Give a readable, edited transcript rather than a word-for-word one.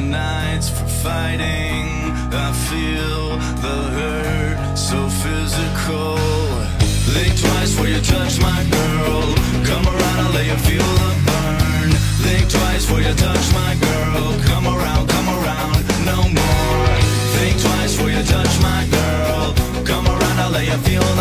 nights for fighting. I feel the hurt so physical. Think twice before you touch my girl. Come around, I'll let you feel the burn. Think twice before you touch my girl. Come around, no more. Think twice before you touch my girl. Come around, I'll let you feel